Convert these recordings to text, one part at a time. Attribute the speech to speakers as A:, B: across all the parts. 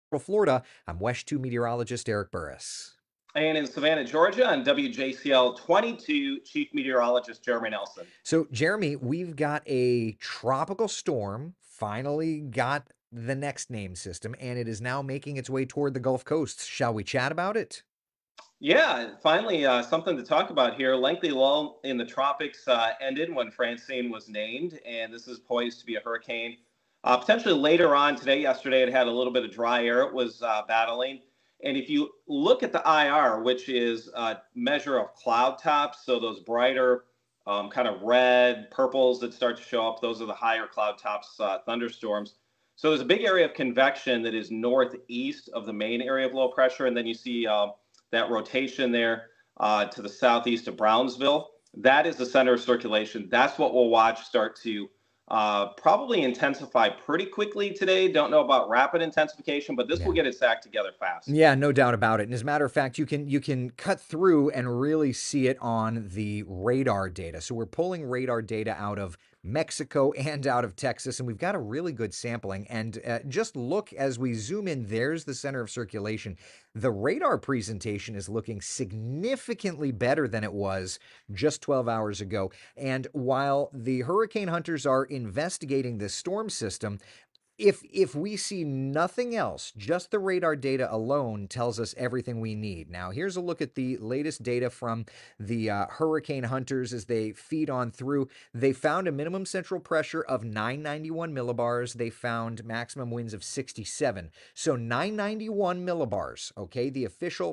A: Florida, I'm WESH 2 meteorologist Eric Burris.
B: And in Savannah, Georgia, on WJCL 22, Chief Meteorologist Jeremy Nelson.
A: So, Jeremy, we've got a tropical storm, finally got the next name system, and it is now making its way toward the Gulf Coast. Shall we chat about it?
B: Yeah, finally, something to talk about here. Lengthy lull in the tropics ended when Francine was named, and this is poised to be a hurricane. Potentially later on today, yesterday, it had a little bit of dry air it was battling. And if you look at the IR, which is a measure of cloud tops, so those brighter kind of red, purples that start to show up, those are the higher cloud tops thunderstorms. So there's a big area of convection that is northeast of the main area of low pressure, and then you see that rotation there to the southeast of Brownsville. That is the center of circulation. That's what we'll watch start to probably intensify pretty quickly today. Don't know about rapid intensification, but this will
A: Yeah.
B: get its act together fast.
A: Yeah, no doubt about it. And as a matter of fact, you can cut through and really see it on the radar data. So we're pulling radar data out of Mexico and out of Texas, and we've got a really good sampling. And just look as we zoom in, there's the center of circulation. The radar presentation is looking significantly better than it was just 12 hours ago. And while the hurricane hunters are investigating this storm system, if we see nothing else, just the radar data alone tells us everything we need. Now, here's a look at the latest data from the hurricane hunters as they feed on through. They found a minimum central pressure of 991 millibars. They found maximum winds of 67. So 991 millibars, okay? The official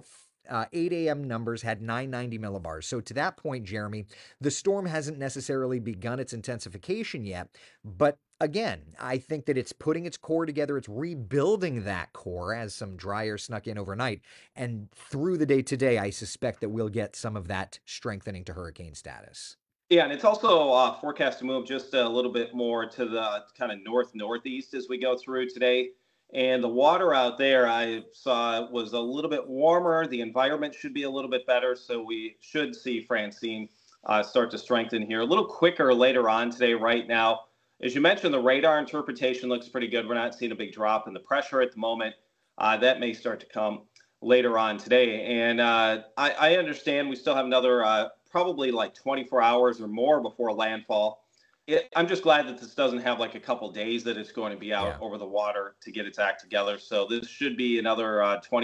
A: 8 a.m. numbers had 990 millibars. So to that point, Jeremy, the storm hasn't necessarily begun its intensification yet, but again, I think that it's putting its core together. It's rebuilding that core as some dry air snuck in overnight. And through the day today, I suspect that we'll get some of that strengthening to hurricane status.
B: Yeah, and it's also forecast to move just a little bit more to the kind of northeast as we go through today. And the water out there I saw was a little bit warmer. The environment should be a little bit better. So we should see Francine start to strengthen here a little quicker later on today. Right now, as you mentioned, the radar interpretation looks pretty good. We're not seeing a big drop in the pressure at the moment. That may start to come later on today. And I understand we still have another probably like 24 hours or more before landfall. I'm just glad that this doesn't have like a couple days that it's going to be out
A: Yeah.
B: over the water to get its act together. So this should be another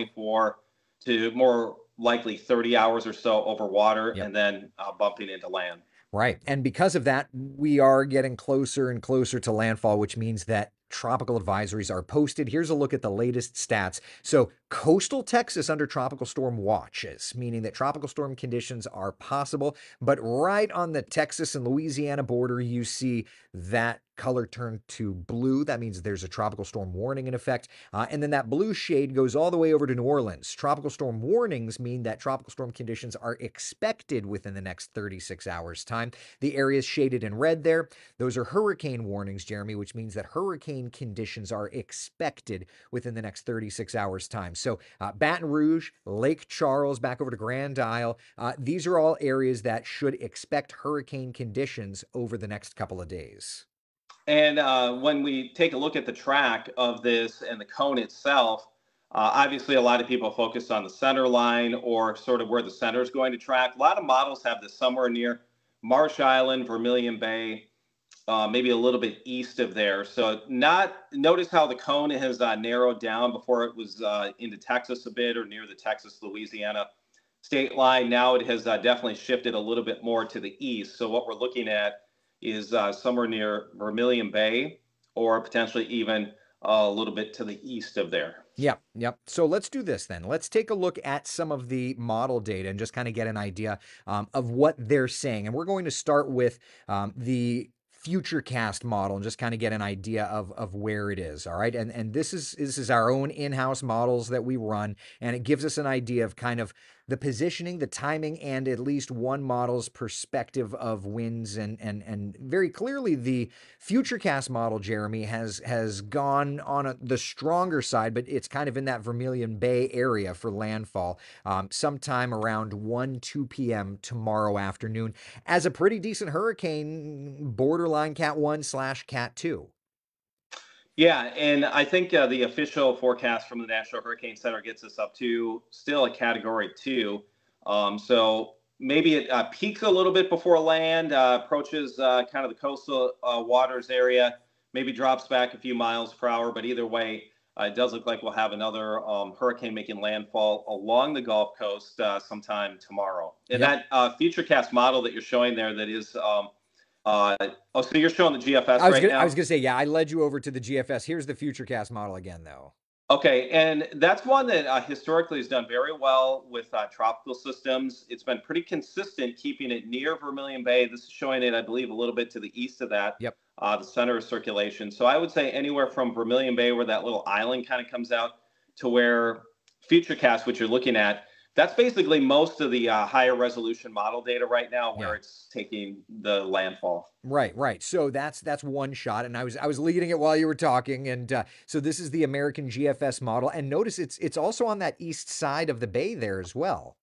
B: 24 to more likely 30 hours or so over water
A: Yep.
B: and then bumping into land.
A: Right. And because of that, we are getting closer and closer to landfall, which means that tropical advisories are posted. Here's a look at the latest stats. So, coastal Texas under tropical storm watches, meaning that tropical storm conditions are possible. But right on the Texas and Louisiana border, you see that color turn to blue. That means there's a tropical storm warning in effect. And then that blue shade goes all the way over to New Orleans. Tropical storm warnings mean that tropical storm conditions are expected within the next 36 hours' time. The areas shaded in red there, those are hurricane warnings, Jeremy, which means that hurricane conditions are expected within the next 36 hours' time. So Baton Rouge, Lake Charles, back over to Grand Isle, these are all areas that should expect hurricane conditions over the next couple of days.
B: And when we take a look at the track of this and the cone itself, obviously a lot of people focus on the center line or sort of where the center is going to track. A lot of models have this somewhere near Marsh Island, Vermilion Bay, maybe a little bit east of there. So not notice how the cone has narrowed down before it was into Texas a bit or near the Texas-Louisiana state line. Now it has definitely shifted a little bit more to the east. So what we're looking at is somewhere near Vermilion Bay or potentially even a little bit to the east of there.
A: Yep, yep. So let's do this then. Let's take a look at some of the model data and just kind of get an idea of what they're saying. And we're going to start with the FutureCast model and just kind of get an idea of where it is. All right. And this is our own in-house models that we run, and it gives us an idea of kind of the positioning, the timing, and at least one model's perspective of winds. And very clearly the FutureCast model, Jeremy, has gone on the stronger side, but it's kind of in that Vermilion Bay area for landfall sometime around 2 p.m. tomorrow afternoon as a pretty decent hurricane, borderline Cat 1/Cat 2.
B: Yeah, and I think the official forecast from the National Hurricane Center gets us up to still a Category 2. So maybe it peaks a little bit before land, approaches kind of the coastal waters area, maybe drops back a few miles per hour. But either way, it does look like we'll have another hurricane making landfall along the Gulf Coast sometime tomorrow. And
A: Yep.
B: that futurecast model that you're showing there, that is, uh, oh, so you're showing the GFS
A: I was
B: right
A: gonna I was
B: now?
A: gonna say, yeah, I led you over to the GFS. Here's the Futurecast model again, though.
B: Okay, and that's one that historically has done very well with tropical systems. It's been pretty consistent keeping it near Vermilion Bay. This is showing it, I believe, a little bit to the east of that,
A: Yep.
B: the center of circulation. So I would say anywhere from Vermilion Bay, where that little island kind of comes out, to where Futurecast, which you're looking at, that's basically most of the higher resolution model data right now, where
A: Yeah.
B: it's taking the landfall.
A: Right, right. So that's one shot, and I was leading it while you were talking, and so this is the American GFS model, and notice it's also on that east side of the bay there as well.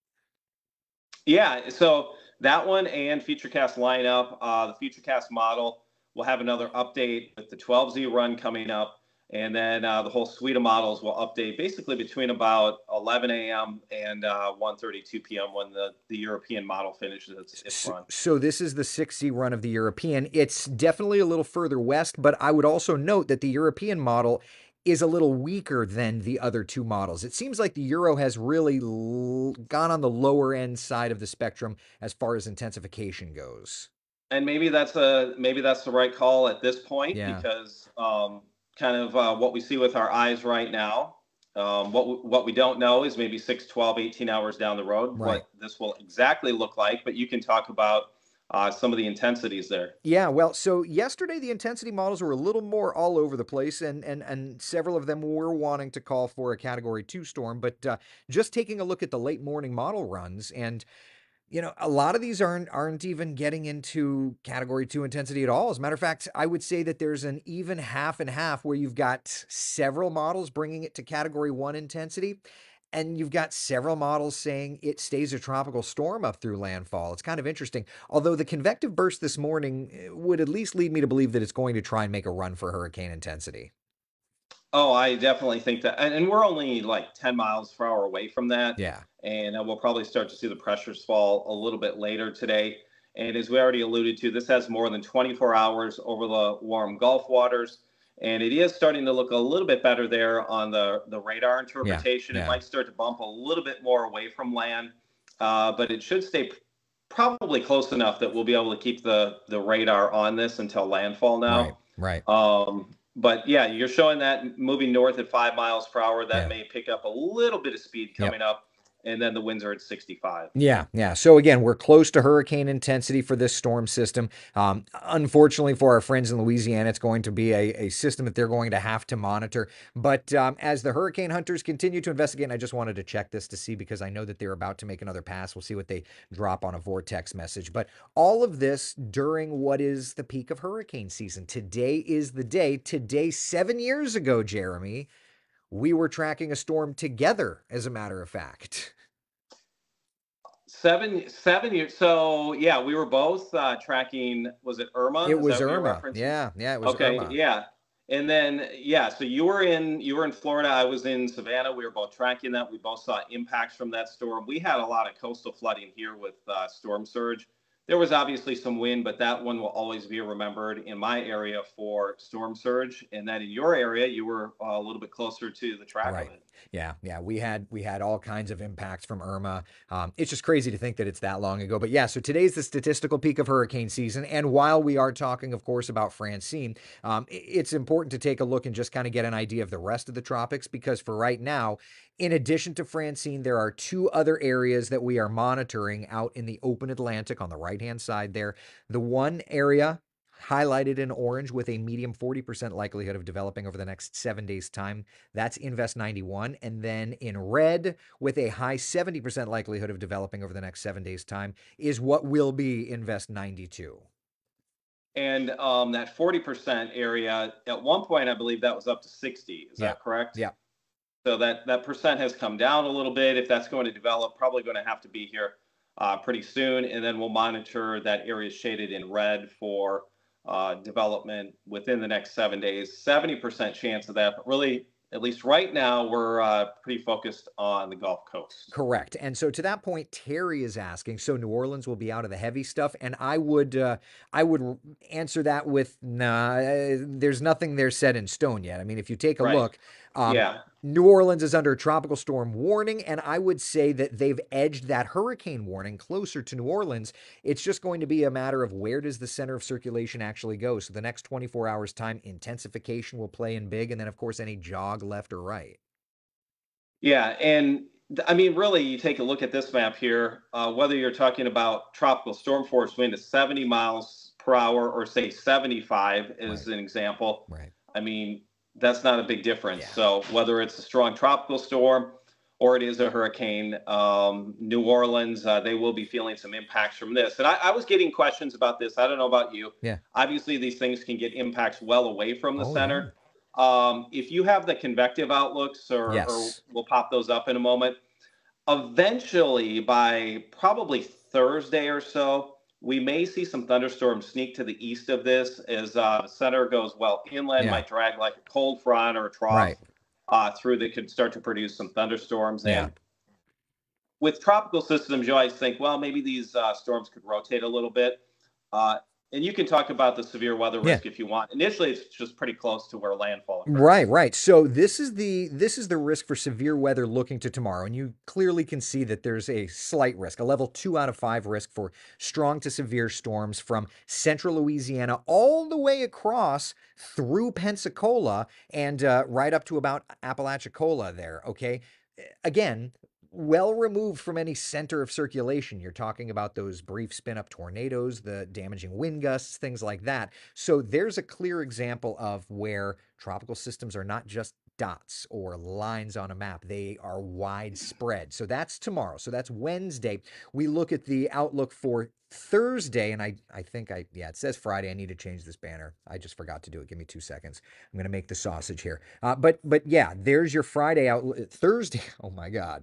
B: Yeah, so that one and Futurecast lineup, the Futurecast model will have another update with the 12Z run coming up, and then the whole suite of models will update basically between about 11 a.m. and 1:32 p.m. when the European model finishes its
A: So,
B: run.
A: so this is the 6C run of the European. It's definitely a little further west, but I would also note that the European model is a little weaker than the other two models. It seems like the Euro has really gone on the lower end side of the spectrum as far as intensification goes.
B: And maybe that's the right call at this point
A: Yeah,
B: because kind of what we see with our eyes right now. What we don't know is maybe 6, 12, 18 hours down the road
A: right.
B: what this will exactly look like. But you can talk about some of the intensities there.
A: Yeah, well, so yesterday the intensity models were a little more all over the place, and several of them were wanting to call for a Category 2 storm. But just taking a look at the late morning model runs, and a lot of these aren't even getting into Category 2 intensity at all. As a matter of fact, I would say that there's an even half and half where you've got several models bringing it to Category 1 intensity, and you've got several models saying it stays a tropical storm up through landfall. It's kind of interesting. Although the convective burst this morning would at least lead me to believe that it's going to try and make a run for hurricane intensity.
B: Oh, I definitely think that, and we're only like 10 miles per hour away from that.
A: Yeah.
B: And we'll probably start to see the pressures fall a little bit later today. And as we already alluded to, this has more than 24 hours over the warm Gulf waters. And it is starting to look a little bit better there on the radar
A: Yeah.
B: interpretation. It
A: Yeah.
B: might start to bump a little bit more away from land, but it should stay probably close enough that we'll be able to keep the radar on this until landfall
A: Right.
B: now.
A: Right.
B: But yeah, you're showing that moving north at 5 miles per hour. That
A: Yeah.
B: may pick up a little bit of speed
A: Yep.
B: coming up, and then the winds are at 65.
A: Yeah, yeah. So again, we're close to hurricane intensity for this storm system. Unfortunately, for our friends in Louisiana, it's going to be a system that they're going to have to monitor. But as the hurricane hunters continue to investigate, and I just wanted to check this to see because I know that they're about to make another pass. We'll see what they drop on a vortex message. But all of this during what is the peak of hurricane season. Today is the day. Today, 7 years ago, Jeremy, we were tracking a storm together, as a matter of fact.
B: 7 years. So yeah, we were both tracking. Was it Irma?
A: It
B: Is that
A: was
B: what you're
A: Irma.
B: referencing?
A: Yeah, yeah, it was
B: Okay,
A: Irma.
B: yeah. And then yeah, so you were in Florida. I was in Savannah. We were both tracking that. We both saw impacts from that storm. We had a lot of coastal flooding here with storm surge. There was obviously some wind, but that one will always be remembered in my area for storm surge. And then in your area, you were a little bit closer to the track of
A: Right.
B: it.
A: Yeah, yeah. We had all kinds of impacts from Irma. It's just crazy to think that it's that long ago. But yeah, so today's the statistical peak of hurricane season. And while we are talking, of course, about Francine, it's important to take a look and just kind of get an idea of the rest of the tropics because for right now, in addition to Francine, there are two other areas that we are monitoring out in the open Atlantic on the right-hand side there. The one area highlighted in orange with a medium 40% likelihood of developing over the next 7 days' time. That's Invest 91. And then in red with a high 70% likelihood of developing over the next 7 days' time is what will be Invest 92.
B: And that 40% area, at one point, I believe that was up to 60. Is
A: Yeah.
B: that correct?
A: Yeah.
B: So that percent has come down a little bit. If that's going to develop, probably going to have to be here pretty soon. And then we'll monitor that area shaded in red for development within the next 7 days. 70% chance of that, but really, at least right now, we're pretty focused on the Gulf Coast.
A: Correct. And so to that point, Terry is asking, so New Orleans will be out of the heavy stuff, and I would answer that with nah. There's nothing there set in stone yet. I mean, if you take a
B: Right.
A: look, um,
B: Yeah.
A: New Orleans is under a tropical storm warning, and I would say that they've edged that hurricane warning closer to New Orleans. It's just going to be a matter of where does the center of circulation actually go. So the next 24 hours time, intensification will play in big, and then of course any jog left or right.
B: Yeah, and I mean, really, you take a look at this map here, whether you're talking about tropical storm force wind at 70 miles per hour or say 75
A: Right.
B: as an example,
A: Right.
B: I mean, that's not a big difference.
A: Yeah.
B: So whether it's a strong tropical storm or it is a hurricane, New Orleans, they will be feeling some impacts from this. And I was getting questions about this. I don't know about you.
A: Yeah.
B: Obviously, these things can get impacts well away from the
A: Oh yeah.
B: center. If you have the convective outlooks, or
A: Yes.
B: we'll pop those up in a moment, eventually by probably Thursday or so, we may see some thunderstorms sneak to the east of this as the center goes well inland,
A: Yeah.
B: might drag like a cold front or a trough
A: Right.
B: through that could start to produce some thunderstorms.
A: Yeah.
B: And with tropical systems, you always think, well, maybe these storms could rotate a little bit. Uh, and you can talk about the severe weather
A: Yeah.
B: risk if you want. Initially, it's just pretty close to where landfall
A: Right,
B: occurs.
A: right. So this is the risk for severe weather looking to tomorrow, and you clearly can see that there's a slight risk, a level 2 out of 5 risk for strong to severe storms from central Louisiana all the way across through Pensacola and right up to about Apalachicola there. Okay, again, well removed from any center of circulation. You're talking about those brief spin up tornadoes, the damaging wind gusts, things like that. So there's a clear example of where tropical systems are not just dots or lines on a map, they are widespread. So that's tomorrow. So that's Wednesday. We look at the outlook for Thursday, and I think yeah, it says Friday. I need to change this banner. I just forgot to do it. Give me 2 seconds. I'm gonna make the sausage here. But yeah, there's your Friday outlook. Thursday. Oh my God.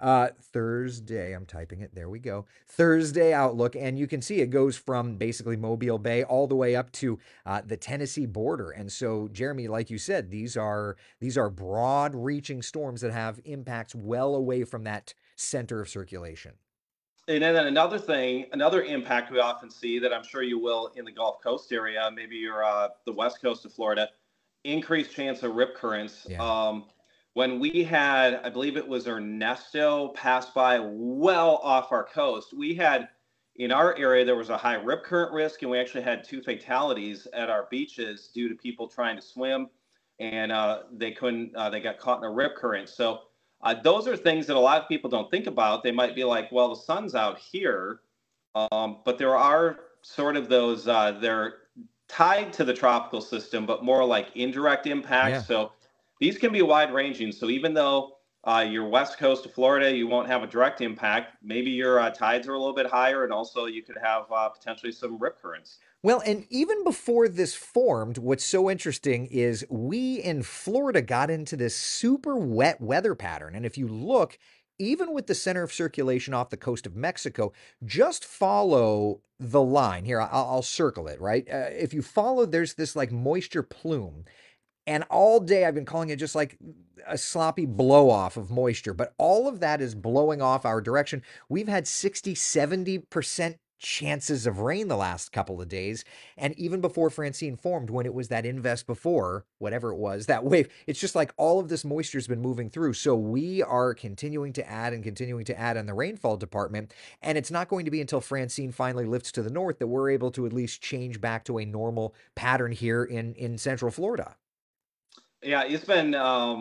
A: Thursday, I'm typing it. There we go. Thursday outlook, and you can see it goes from basically Mobile Bay all the way up to the Tennessee border. And so, Jeremy, like you said, these are broad-reaching storms that have impacts well away from that center of circulation.
B: And then another thing, another impact we often see that I'm sure you will in the Gulf Coast area, maybe you're the west coast of Florida, increased chance of rip currents.
A: Yeah.
B: When we had, I believe it was Ernesto pass by well off our coast, we had in our area, there was a high rip current risk, and we actually had 2 fatalities at our beaches due to people trying to swim and they couldn't, they got caught in a rip current. So those are things that a lot of people don't think about. They might be like, well, the sun's out here, but there are sort of those, they're tied to the tropical system, but more like indirect
A: Yeah.
B: impacts. So these can be wide ranging. So even though you're west coast of Florida, you won't have a direct impact. Maybe your tides are a little bit higher, and also you could have potentially some rip currents.
A: Well, and even before this formed, what's so interesting is we in Florida got into this super wet weather pattern. And if you look, even with the center of circulation off the coast of Mexico, just follow the line here. I'll circle it, right? If you follow, there's this like moisture plume. And all day I've been calling it just like a sloppy blow off of moisture, but all of that is blowing off our direction. We've had 60, 70% chances of rain the last couple of days. And even before Francine formed, when it was that invest before, whatever it was, that wave, it's just like all of this moisture has been moving through. So we are continuing to add and continuing to add on the rainfall department. And it's not going to be until Francine finally lifts to the north that we're able to at least change back to a normal pattern here in Central Florida.
B: Yeah, it's been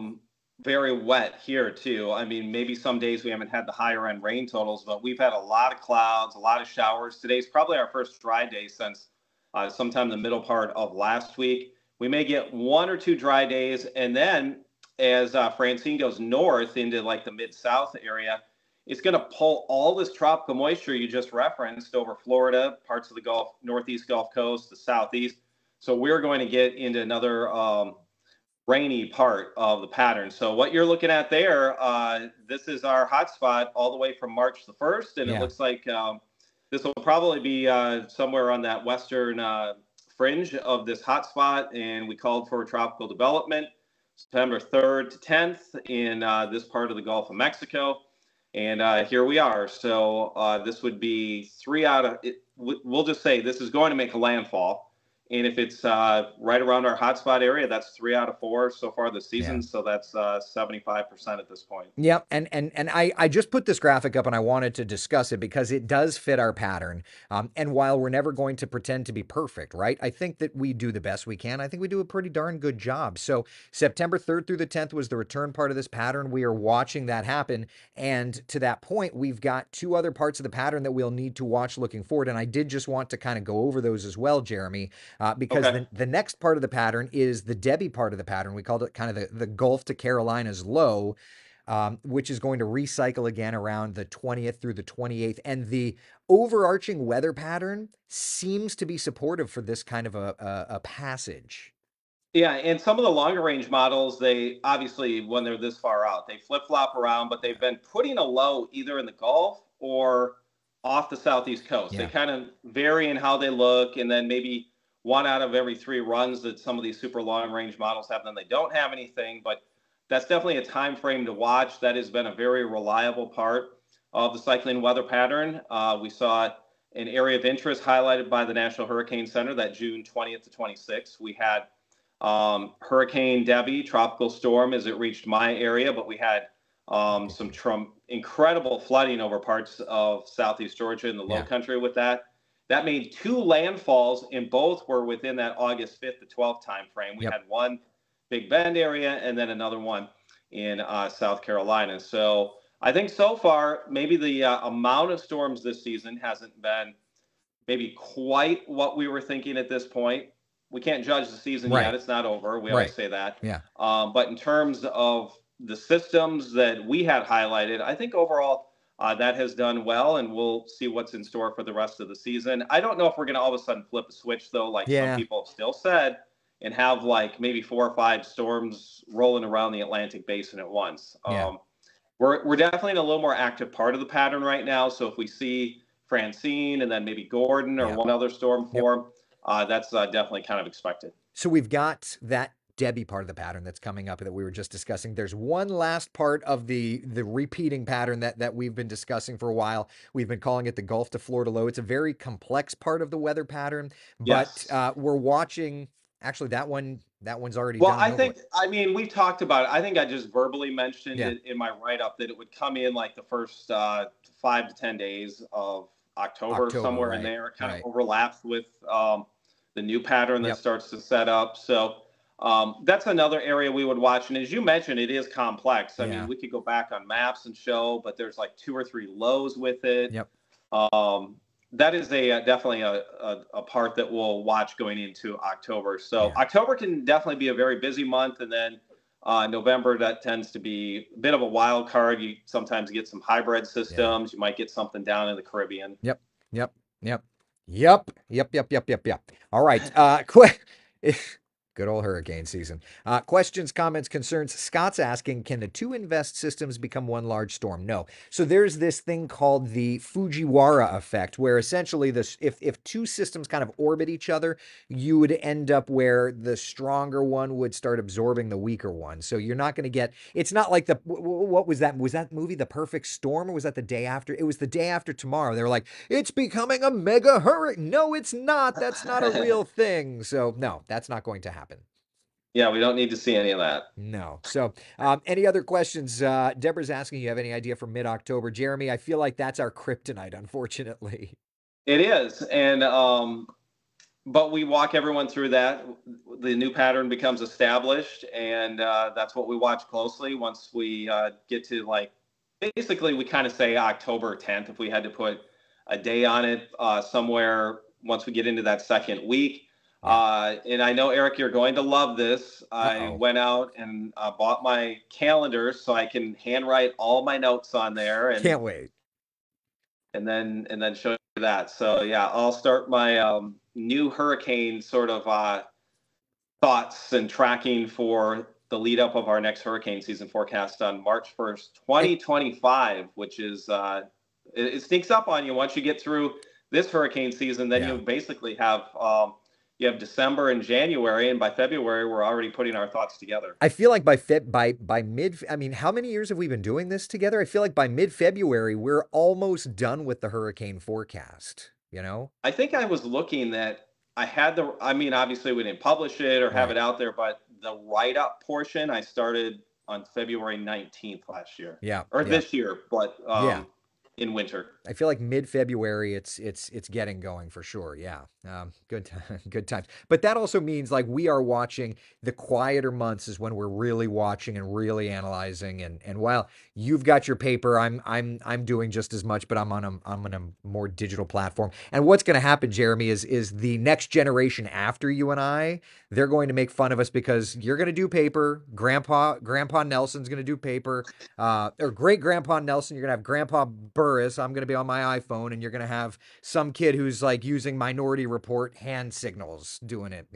B: very wet here too. I mean, maybe some days we haven't had the higher end rain totals, but we've had a lot of clouds, a lot of showers. Today's probably our first dry day since sometime the middle part of last week. We may get 1 or 2 dry days, and then as Francine goes north into like the mid south area, it's going to pull all this tropical moisture you just referenced over Florida, parts of the Gulf, Northeast Gulf Coast, the Southeast. So we're going to get into another rainy part of the pattern. So what you're looking at there, this is our hotspot all the way from March the 1st, and it
A: Yeah.
B: looks like this will probably be somewhere on that western fringe of this hotspot, and we called for tropical development September 3rd to 10th in this part of the Gulf of Mexico. And here we are. So this would be three out of it. We'll just say this is going to make a landfall. And if it's right around our hotspot area, that's 3 out of 4 so far this season.
A: Yeah.
B: So that's 75% at this point.
A: Yeah, and I just put this graphic up and I wanted to discuss it because it does fit our pattern. And while we're never going to pretend to be perfect, right? I think that we do the best we can. I think we do a pretty darn good job. So September 3rd through the 10th was the return part of this pattern. We are watching that happen. And to that point, we've got 2 other parts of the pattern that we'll need to watch looking forward. And I did just want to kind of go over those as well, Jeremy, because
B: Okay.
A: the next part of the pattern is the Debbie part of the pattern. We called it kind of the Gulf to Carolinas low. Which is going to recycle again around the 20th through the 28th. And the overarching weather pattern seems to be supportive for this kind of a passage.
B: Yeah, and some of the longer range models, they obviously, when they're this far out, they flip flop around, but they've been putting a low either in the Gulf or off the southeast coast. They
A: Yeah.
B: kind of vary in how they look, and then maybe 1 out of every 3 runs that some of these super long range models have, then they don't have anything. But that's definitely a time frame to watch. That has been a very reliable part of the cycling weather pattern. We saw an area of interest highlighted by the National Hurricane Center that June 20th to 26th. We had Hurricane Debbie, tropical storm, as it reached my area, but we had some incredible flooding over parts of southeast Georgia and the low country with that. That made 2 landfalls, and both were within that August 5th to 12th time frame. We had one Big Bend area and then another one in South Carolina. So I think so far, maybe the amount of storms this season hasn't been maybe quite what we were thinking at this point. We can't judge the season yet. It's not over. We always say that.
A: Yeah.
B: But in terms of the systems that we had highlighted, I think overall that has done well, and we'll see what's in store for the rest of the season. I don't know if we're going to all of a sudden flip a switch, though, like some people have still said, and have like maybe 4 or 5 storms rolling around the Atlantic basin at once. We're definitely in a little more active part of the pattern right now. So if we see Francine and then maybe Gordon or one other storm form, that's definitely kind of expected.
A: So we've got that Debbie part of the pattern that's coming up that we were just discussing. There's one last part of the repeating pattern that we've been discussing for a while. We've been calling it the Gulf to Florida low. It's a very complex part of the weather pattern, but we're watching. Actually, that one's already done.
B: Well, I mean, we talked about it. I think I just verbally mentioned it in my write-up that it would come in like the first 5 to 10 days of October somewhere in there. It kind of overlaps with the new pattern that starts to set up. So that's another area we would watch. And as you mentioned, it is complex. I mean, we could go back on maps and show, but there's like 2 or 3 lows with it. That is definitely a part that we'll watch going into October. So October can definitely be a very busy month. And then November, that tends to be a bit of a wild card. You sometimes get some hybrid systems. You might get something down in the Caribbean.
A: Yep. All right. Quick. Good old hurricane season. Questions, comments, concerns. Scott's asking, can the 2 invest systems become one large storm? No. So there's this thing called the Fujiwara effect, where essentially if 2 systems kind of orbit each other, you would end up where the stronger one would start absorbing the weaker one. So you're not going to get, it's not like what was that? Was that movie The Perfect Storm, or was that The Day After? It was The Day After Tomorrow. They were like, it's becoming a mega hurricane. No, it's not. That's not a real thing. So no, that's not going to happen.
B: Yeah, we don't need to see any of that.
A: No. So any other questions? Deborah's asking, you have any idea for mid-October? Jeremy, I feel like that's our kryptonite, unfortunately.
B: It is. And but we walk everyone through that. The new pattern becomes established, and that's what we watch closely. Once we get to basically we kind of say October 10th, if we had to put a day on it somewhere once we get into that second week. And I know, Eric, you're going to love this. I went out and bought my calendar so I can handwrite all my notes on there. And
A: can't wait.
B: And then show you that. So yeah, I'll start my new hurricane sort of thoughts and tracking for the lead up of our next hurricane season forecast on March 1st, 2025, which is it sneaks up on you once you get through this hurricane season. Then you basically have you have December and January, and by February, we're already putting our thoughts together.
A: I feel like by mid, I mean, how many years have we been doing this together? I feel like by mid-February, we're almost done with the hurricane forecast, you know?
B: I think I was looking that I had I mean, obviously we didn't publish it or have
A: Right.
B: it out there, but the write up portion I started on February 19th last year
A: Yeah.
B: or
A: Yeah.
B: this year, but
A: Yeah.
B: in winter.
A: I feel like mid-February, it's getting going for sure. Yeah, good time, good times. But that also means like we are watching the quieter months is when we're really watching and really analyzing. And while you've got your paper, I'm doing just as much, but I'm on a more digital platform. And what's going to happen, Jeremy, is the next generation after you and I, they're going to make fun of us because you're going to do paper. Grandpa Nelson's going to do paper, or great grandpa Nelson. You're gonna have Grandpa Burris. I'm gonna be on my iPhone, and you're gonna have some kid who's like using Minority Report hand signals doing it.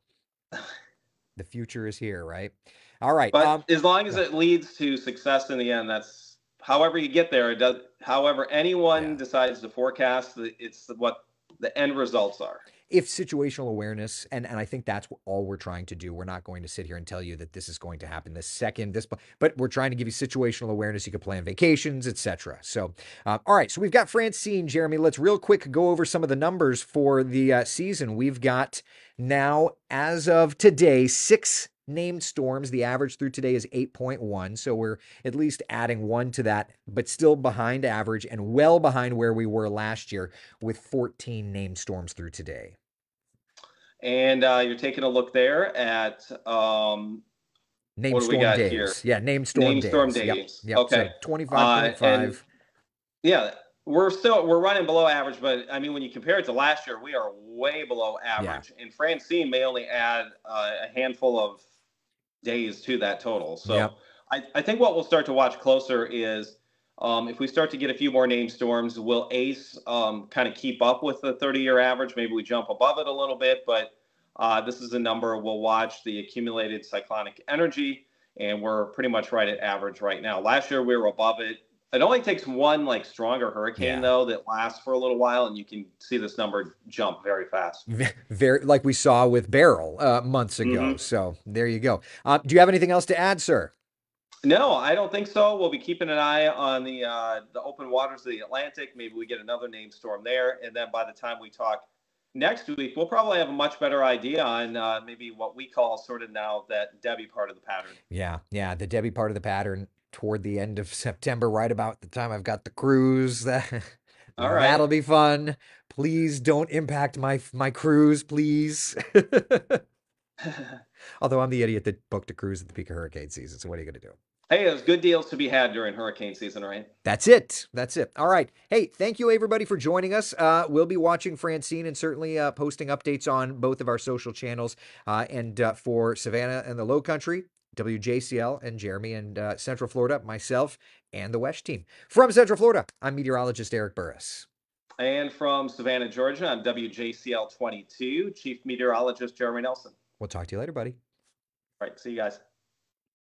A: The future is here, right? All right.
B: But as long as it leads to success in the end, that's however you get there. It does. However, anyone
A: Yeah.
B: decides to forecast, it's what the end results are.
A: If situational awareness, and I think that's all we're trying to do. We're not going to sit here and tell you that this is going to happen the second this, but we're trying to give you situational awareness. You can plan vacations, etc. So, all right. So we've got Francine, Jeremy. Let's real quick go over some of the numbers for the season. We've got now, as of today, 6 named storms. The average through today is 8.1. So we're at least adding 1 to that, but still behind average and well behind where we were last year with 14 named storms through today.
B: And you're taking a look there at
A: Named
B: what do we
A: storm
B: got
A: days.
B: here?
A: Yeah, named storm
B: Named storm
A: days. Yep.
B: days.
A: Yep. So
B: Okay. And
A: 25.5.
B: yeah, we're running below average, but I mean, when you compare it to last year, we are way below average.
A: Yeah.
B: And Francine may only add a handful of days to that total. So
A: Yep.
B: I think what we'll start to watch closer is if we start to get a few more named storms, will ACE kind of keep up with the 30-year average? Maybe we jump above it a little bit, but this is a number we'll watch the accumulated cyclonic energy, and we're pretty much right at average right now. Last year we were above it. It only takes one like stronger hurricane though that lasts for a little while, and you can see this number jump very fast.
A: Very like we saw with Beryl months ago. So there you go. Do you have anything else to add, sir?
B: No, I don't think so. We'll be keeping an eye on the open waters of the Atlantic. Maybe we get another named storm there, and then by the time we talk next week, we'll probably have a much better idea on maybe what we call sort of now that Debbie part of the pattern.
A: Yeah, the Debbie part of the pattern toward the end of September, right about the time I've got the cruise.
B: All right.
A: That'll be fun. Please don't impact my cruise, please. Although I'm the idiot that booked a cruise at the peak of hurricane season. So what are you going to do?
B: Hey, there's good deals to be had during hurricane season, right?
A: That's it. That's it. All right. Hey, thank you everybody for joining us. We'll be watching Francine and certainly posting updates on both of our social channels. And for Savannah and the Low Country, WJCL and Jeremy and Central Florida, myself and the WESH team. From Central Florida, I'm meteorologist Eric Burris.
B: And from Savannah, Georgia, I'm WJCL 22, Chief Meteorologist Jeremy Nelson.
A: We'll talk to you later, buddy.
B: All right. See you guys.